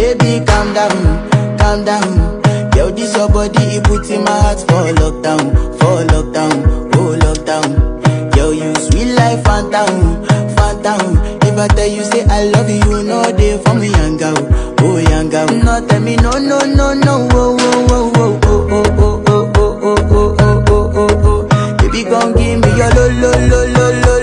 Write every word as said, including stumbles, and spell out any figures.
baby, calm down, calm down. Yo, this your body, it puts in my heart for lockdown, for lockdown, oh lockdown. Yo, you sweet life, phantom, phantom. If I tell you say I love you, you know they for me, young girl, oh young girl. No, tell me no, no, no, no, oh, oh, oh, oh, oh, oh, oh, oh, oh, oh, oh, oh, oh, oh. Baby, gon' give me your lo, lo, lo, lo, lo.